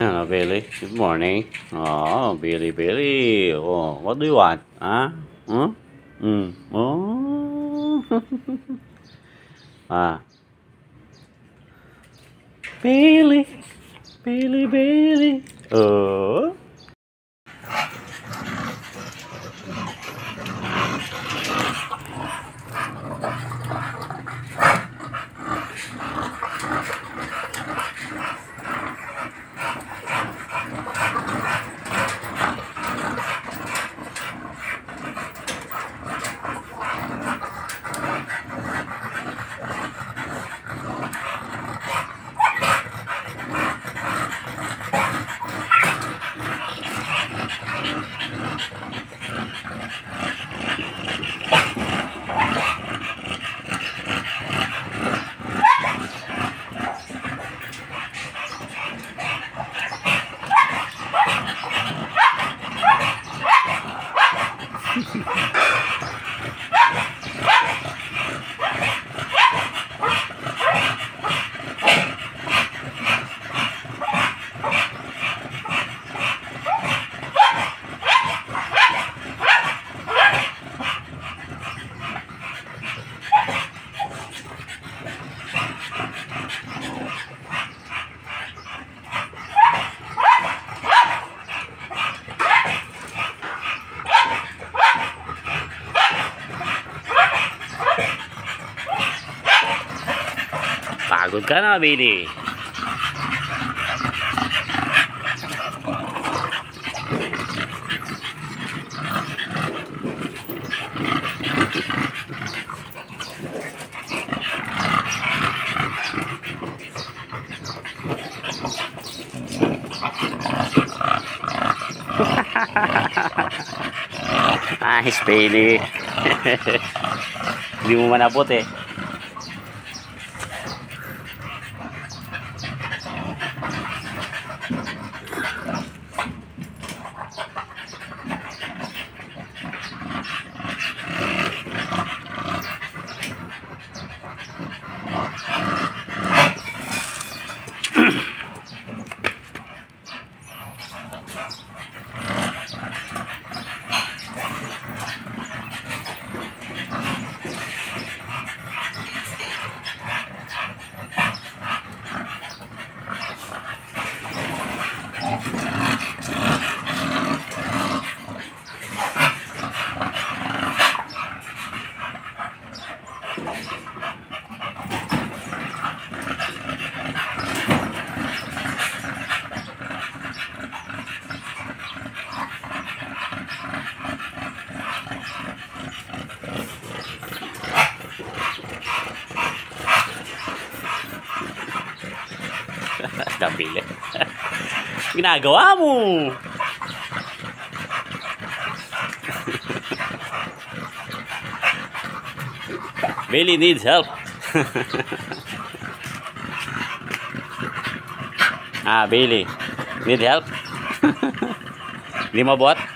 Billy, good morning. Oh, Billy. Oh, what do you want? Huh? Huh? Oh. Ah. Billy. Oh. Pagod ka na, Billy. Nice, Billy. Hindi mo manabot eh. Billy. Ginagawa mo. Billy needs help. Billy, need help? Hindi mabot?